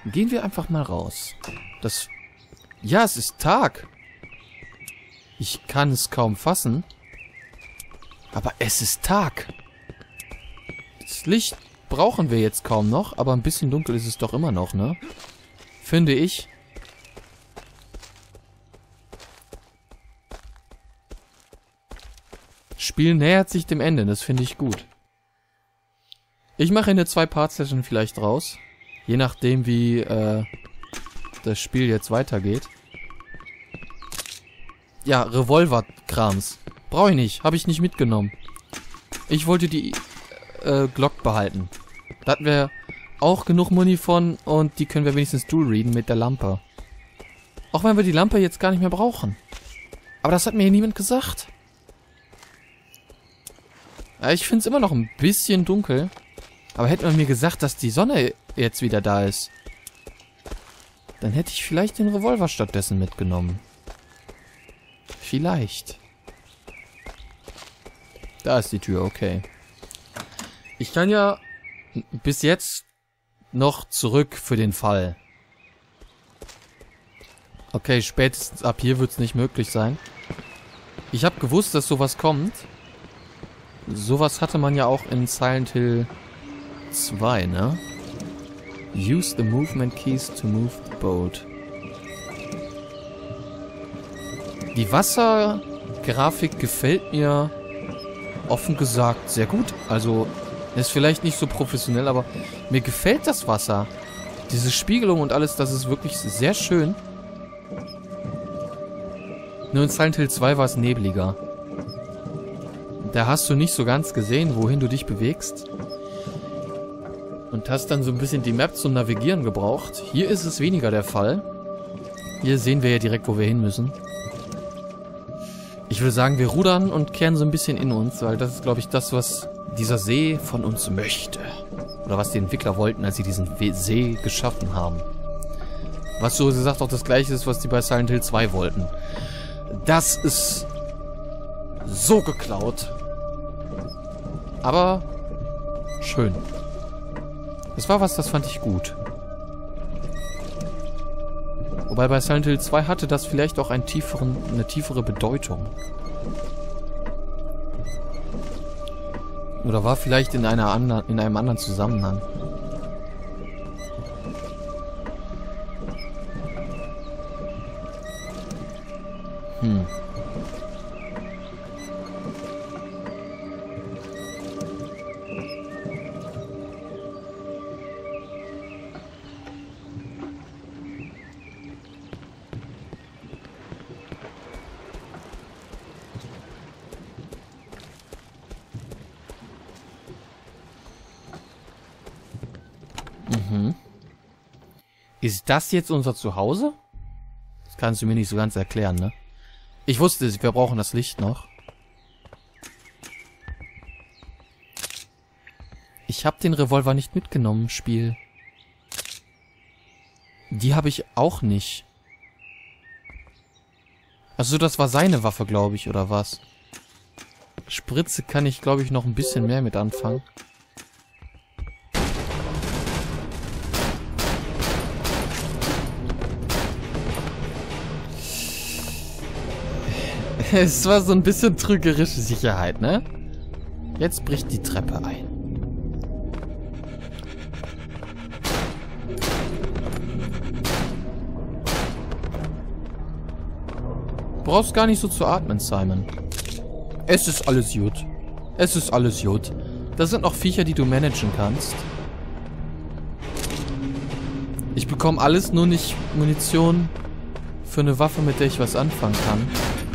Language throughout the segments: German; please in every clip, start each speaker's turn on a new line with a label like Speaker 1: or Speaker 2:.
Speaker 1: Gehen wir einfach mal raus. Das... Ja, es ist Tag. Ich kann es kaum fassen. Aber es ist Tag. Das Licht brauchen wir jetzt kaum noch, aber ein bisschen dunkel ist es doch immer noch, ne? Finde ich. Spiel nähert sich dem Ende, das finde ich gut. Ich mache eine 2-Part-Session vielleicht raus. Je nachdem, wie das Spiel jetzt weitergeht. Ja, Revolver-Krams. Brauche ich nicht, habe ich nicht mitgenommen. Ich wollte die Glock behalten. Da hatten wir auch genug Muni von und die können wir wenigstens dual-readen mit der Lampe. Auch wenn wir die Lampe jetzt gar nicht mehr brauchen. Aber das hat mir hier niemand gesagt. Ja, ich finde es immer noch ein bisschen dunkel. Aber hätte man mir gesagt, dass die Sonne jetzt wieder da ist, dann hätte ich vielleicht den Revolver stattdessen mitgenommen. Vielleicht. Da ist die Tür, okay. Ich kann ja bis jetzt noch zurück für den Fall. Okay, spätestens ab hier wird es nicht möglich sein. Ich habe gewusst, dass sowas kommt. Sowas hatte man ja auch in Silent Hill 2, ne? Use the movement keys to move the boat. Die Wassergrafik gefällt mir offen gesagt sehr gut. Also, ist vielleicht nicht so professionell, aber mir gefällt das Wasser. Diese Spiegelung und alles, das ist wirklich sehr schön. Nur in Silent Hill 2 war es nebliger. Da hast du nicht so ganz gesehen, wohin du dich bewegst. Und hast dann so ein bisschen die Map zum Navigieren gebraucht. Hier ist es weniger der Fall. Hier sehen wir ja direkt, wo wir hin müssen. Ich würde sagen, wir rudern und kehren so ein bisschen in uns, weil das ist, glaube ich, das, was dieser See von uns möchte. Oder was die Entwickler wollten, als sie diesen See geschaffen haben. Was so gesagt auch das gleiche ist, was die bei Silent Hill 2 wollten. Das ist so geklaut. Aber schön. Es war was, das fand ich gut. Wobei bei Silent Hill 2 hatte das vielleicht auch eine tiefere Bedeutung. Oder war vielleicht in einem anderen Zusammenhang. Ist das jetzt unser Zuhause? Das kannst du mir nicht so ganz erklären, ne? Ich wusste es, wir brauchen das Licht noch. Ich habe den Revolver nicht mitgenommen, Spiel. Die habe ich auch nicht. Also das war seine Waffe, glaube ich, oder was? Spritze kann ich, glaube ich, noch ein bisschen mehr mit anfangen. Es war so ein bisschen trügerische Sicherheit, ne? Jetzt bricht die Treppe ein. Du brauchst gar nicht so zu atmen, Simon. Es ist alles gut. Es ist alles gut. Das sind noch Viecher, die du managen kannst. Ich bekomme alles, nur nicht Munition für eine Waffe, mit der ich was anfangen kann.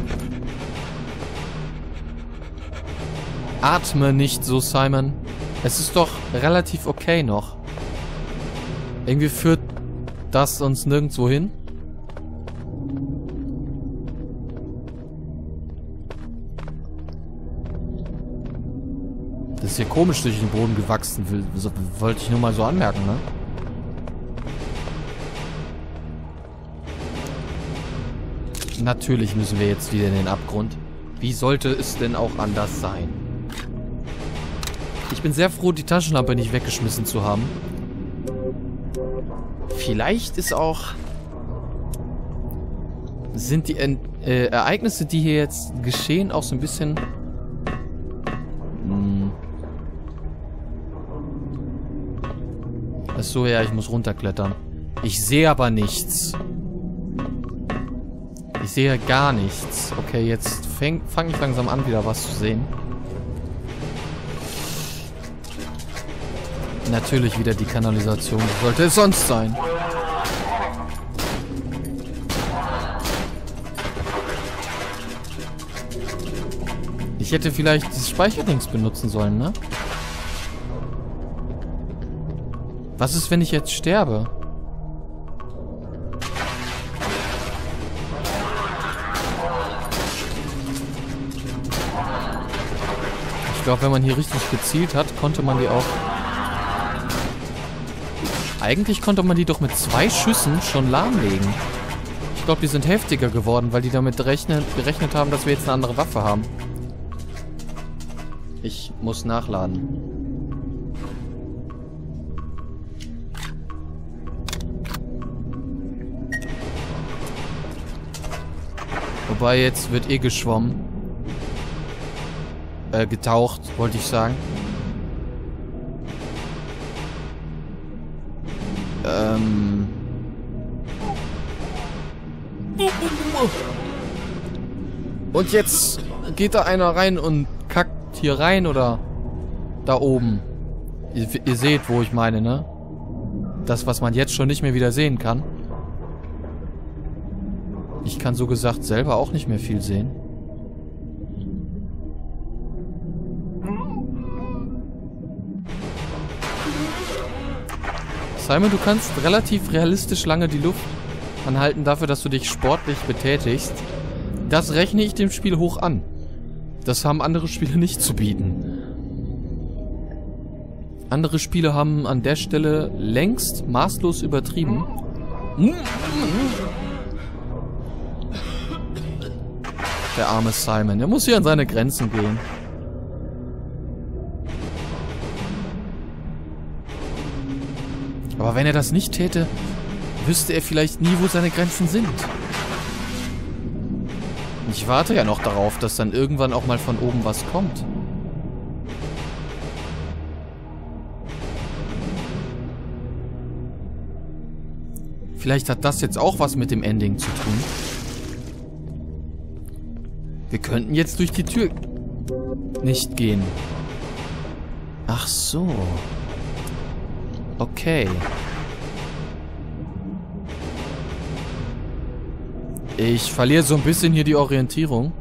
Speaker 1: Atme nicht so, Simon. Es ist doch relativ okay noch. Irgendwie führt das uns nirgendwo hin. Das ist hier komisch durch den Boden gewachsen. Wollte ich nur mal so anmerken, ne? Natürlich müssen wir jetzt wieder in den Abgrund. Wie sollte es denn auch anders sein? Ich bin sehr froh, die Taschenlampe nicht weggeschmissen zu haben. Vielleicht ist auch... Sind die Ereignisse, die hier jetzt geschehen, auch so ein bisschen... Achso, ja, ich muss runterklettern. Ich sehe aber nichts. Ich sehe gar nichts. Okay, jetzt fange ich langsam an, wieder was zu sehen. Natürlich wieder die Kanalisation. Was sollte es sonst sein? Ich hätte vielleicht dieses Speicherdings benutzen sollen, ne? Was ist, wenn ich jetzt sterbe? Ich glaube, wenn man hier richtig gezielt hat, konnte man die auch... Eigentlich konnte man die doch mit 2 Schüssen schon lahmlegen. Ich glaube, die sind heftiger geworden, weil die damit gerechnet haben, dass wir jetzt eine andere Waffe haben. Ich muss nachladen. Wobei, jetzt wird eh geschwommen. Getaucht, wollte ich sagen. Und jetzt geht da einer rein und kackt hier rein oder da oben. Ihr seht, wo ich meine, ne? Das, was man jetzt schon nicht mehr wieder sehen kann. Ich kann so gesagt selber auch nicht mehr viel sehen. Simon, du kannst relativ realistisch lange die Luft anhalten dafür, dass du dich sportlich betätigst. Das rechne ich dem Spiel hoch an. Das haben andere Spiele nicht zu bieten. Andere Spiele haben an der Stelle längst maßlos übertrieben. Der arme Simon, der muss hier an seine Grenzen gehen. Aber wenn er das nicht täte, wüsste er vielleicht nie, wo seine Grenzen sind. Ich warte ja noch darauf, dass dann irgendwann auch mal von oben was kommt. Vielleicht hat das jetzt auch was mit dem Ending zu tun. Wir könnten jetzt durch die Tür nicht gehen. Ach so. Okay. Ich verliere so ein bisschen hier die Orientierung.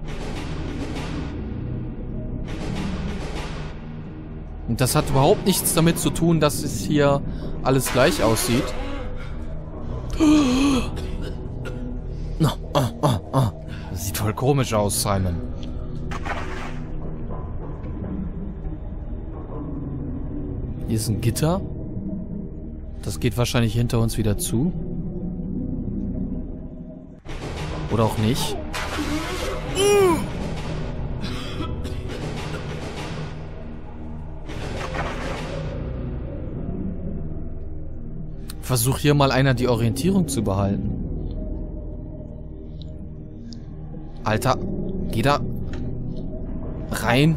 Speaker 1: Und das hat überhaupt nichts damit zu tun, dass es hier alles gleich aussieht. Das sieht voll komisch aus, Simon. Hier ist ein Gitter. Das geht wahrscheinlich hinter uns wieder zu. Oder auch nicht. Versuch hier mal einer die Orientierung zu behalten. Alter, geh da rein.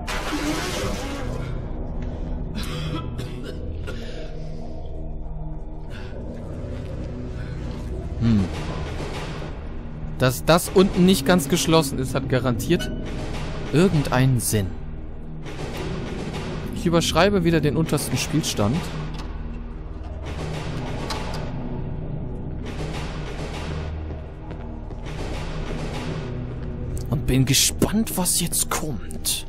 Speaker 1: Dass das unten nicht ganz geschlossen ist, hat garantiert irgendeinen Sinn. Ich überschreibe wieder den untersten Spielstand. Und bin gespannt, was jetzt kommt.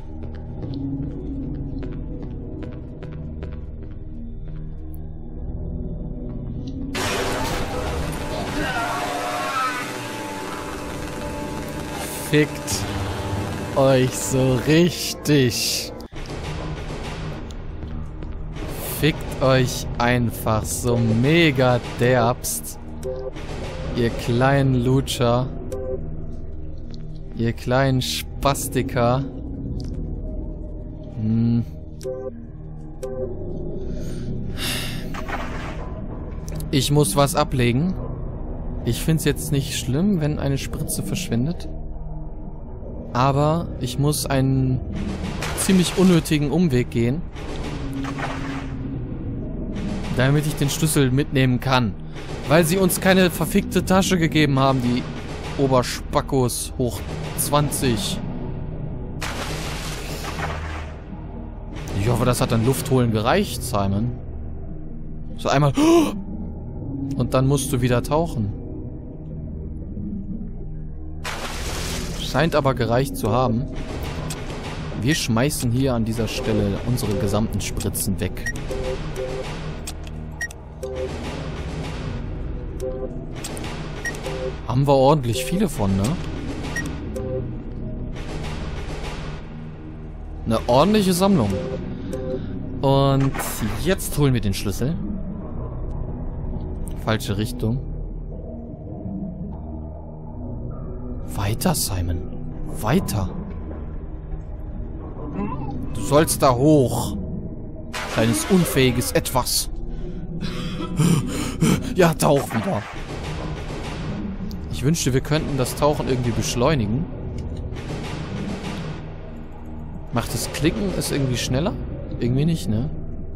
Speaker 1: Fickt euch so richtig. Fickt euch einfach so mega derbst. Ihr kleinen Lutscher. Ihr kleinen Spastiker. Ich muss was ablegen. Ich finde es jetzt nicht schlimm, wenn eine Spritze verschwindet. Aber ich muss einen ziemlich unnötigen Umweg gehen, damit ich den Schlüssel mitnehmen kann. Weil sie uns keine verfickte Tasche gegeben haben, die Oberspackos hoch 20. Ich hoffe, das hat an Luft holen gereicht, Simon. So einmal... Und dann musst du wieder tauchen. Scheint aber gereicht zu haben. Wir schmeißen hier an dieser Stelle unsere gesamten Spritzen weg. Haben wir ordentlich viele von, ne? Eine ordentliche Sammlung. Und jetzt holen wir den Schlüssel. Falsche Richtung. Weiter, Simon. Weiter. Du sollst da hoch. Kleines unfähiges Etwas. Ja, tauch wieder. Ich wünschte, wir könnten das Tauchen irgendwie beschleunigen. Macht das Klicken es irgendwie schneller? Irgendwie nicht, ne?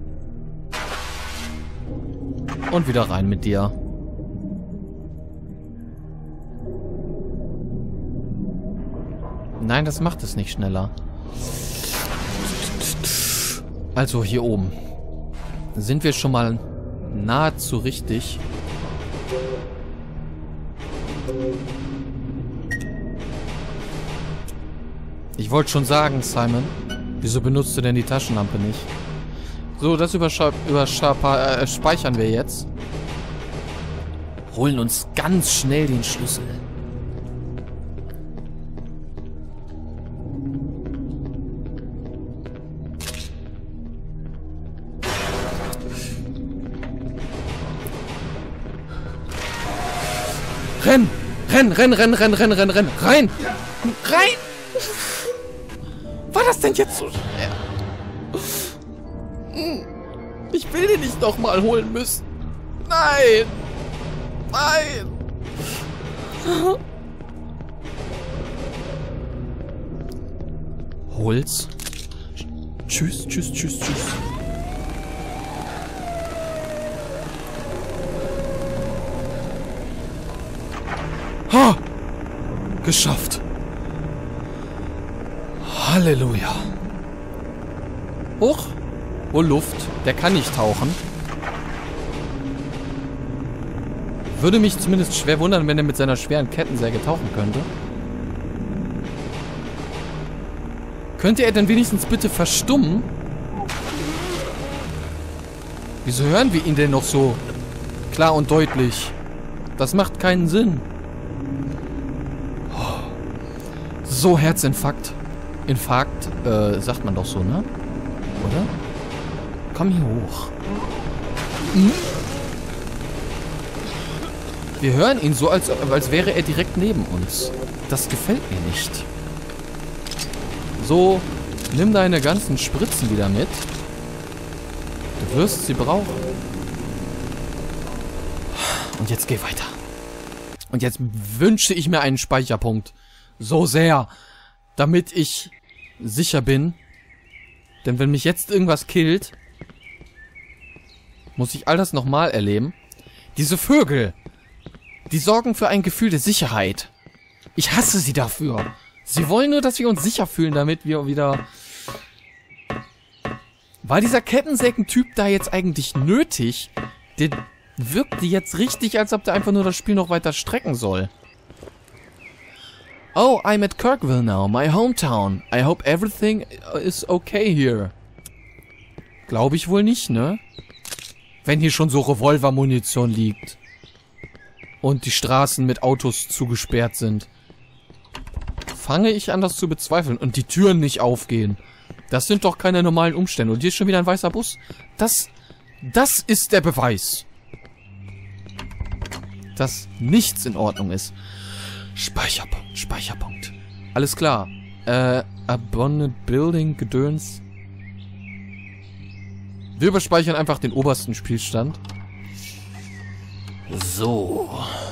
Speaker 1: Und wieder rein mit dir. Nein, das macht es nicht schneller. Also hier oben. Sind wir schon mal nahezu richtig. Ich wollte schon sagen, Simon, wieso benutzt du denn die Taschenlampe nicht? So, das speichern wir jetzt. Holen uns ganz schnell den Schlüssel. Renn! Renn, renn, renn, renn, renn, renn, renn! Rein! Rein! War das denn jetzt so schwer? Ich will den nicht nochmal holen müssen. Nein! Nein! Holz. Tschüss, tschüss, tschüss, tschüss. Ha! Geschafft. Halleluja. Hoch. Oh, Luft. Der kann nicht tauchen. Würde mich zumindest schwer wundern, wenn er mit seiner schweren Kettensäge tauchen könnte. Könnte er denn wenigstens bitte verstummen? Wieso hören wir ihn denn noch so klar und deutlich? Das macht keinen Sinn. So, Herzinfarkt. Infarkt, sagt man doch so, ne? Oder? Komm hier hoch. Wir hören ihn so, als wäre er direkt neben uns. Das gefällt mir nicht. So, nimm deine ganzen Spritzen wieder mit. Du wirst sie brauchen. Und jetzt geh weiter. Und jetzt wünsche ich mir einen Speicherpunkt. So sehr. Damit ich sicher bin. Denn wenn mich jetzt irgendwas killt, muss ich all das nochmal erleben. Diese Vögel, die sorgen für ein Gefühl der Sicherheit. Ich hasse sie dafür. Sie wollen nur, dass wir uns sicher fühlen, damit wir wieder... War dieser Kettensägen-Typ da jetzt eigentlich nötig? Der wirkte jetzt richtig, als ob der einfach nur das Spiel noch weiter strecken soll. Oh, I'm at Kirkville now, my hometown. I hope everything is okay here. Glaube ich wohl nicht, ne? Wenn hier schon so Revolvermunition liegt. Und die Straßen mit Autos zugesperrt sind. Fange ich an, das zu bezweifeln. Und die Türen nicht aufgehen. Das sind doch keine normalen Umstände. Und hier ist schon wieder ein weißer Bus. Das ist der Beweis. Dass nichts in Ordnung ist. Speicherpunkt, Speicherpunkt. Alles klar. Abandoned Building, Gedöns. Wir überspeichern einfach den obersten Spielstand. So.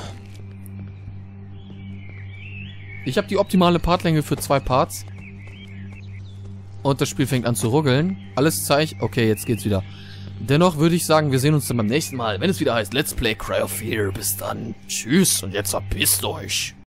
Speaker 1: Ich habe die optimale Partlänge für 2 Parts. Und das Spiel fängt an zu ruckeln. Alles zeigt... Okay, jetzt geht's wieder. Dennoch würde ich sagen, wir sehen uns dann beim nächsten Mal, wenn es wieder heißt Let's Play Cry of Fear. Bis dann. Tschüss und jetzt verpisst euch.